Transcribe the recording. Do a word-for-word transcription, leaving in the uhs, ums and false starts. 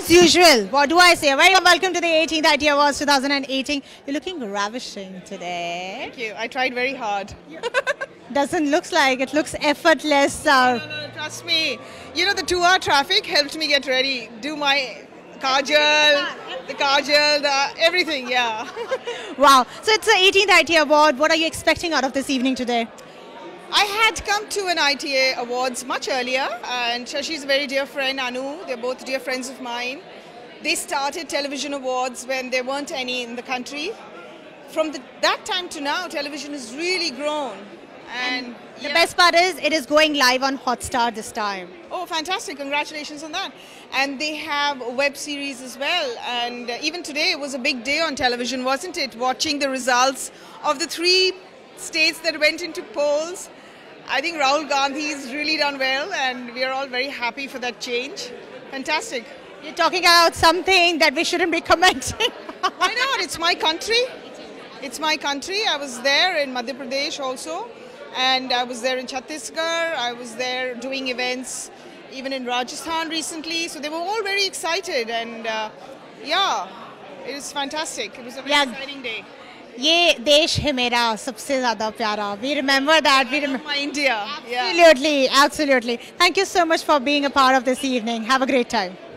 As usual, what do I say? Very welcome to the eighteenth I T A Awards twenty eighteen. You're looking ravishing today. Thank you. I tried very hard. Doesn't look like it. Looks effortless. Uh, No, no, trust me. You know, the two-hour traffic helped me get ready. Do my kajal, the kajal, the everything. Yeah. wow. So it's the eighteenth I T A Award. What are you expecting out of this evening today? I had come to an I T A Awards much earlier, and Shashi's a very dear friend, Anu. They're both dear friends of mine. They started television awards when there weren't any in the country. From the, that time to now, television has really grown. And, and the yeah. best part is, it is going live on Hotstar this time. Oh, fantastic. Congratulations on that. And they have a web series as well. And uh, even today, it was a big day on television, wasn't it? Watching the results of the three states that went into polls. I think Rahul Gandhi's really done well, and we are all very happy for that change. Fantastic. You're talking about something that we shouldn't be commenting. Why not? It's my country. It's my country. I was there in Madhya Pradesh also, and I was there in Chhattisgarh. I was there doing events even in Rajasthan recently. So they were all very excited, and uh, yeah, it was fantastic. It was a very yeah. exciting day. ये देश है मेरा सबसे ज़्यादा प्यारा. We remember that. We remember my India. Absolutely, yeah. absolutely. Thank you so much for being a part of this evening. Have a great time.